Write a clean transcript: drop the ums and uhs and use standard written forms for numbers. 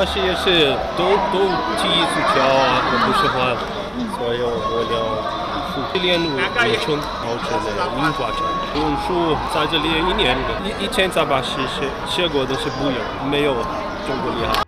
巴西也是都第一次教啊，我不喜欢，所以我要练武成保持的硬抓着。武术在这里1年，以前在巴西学过的是不一样，没有中国厉害。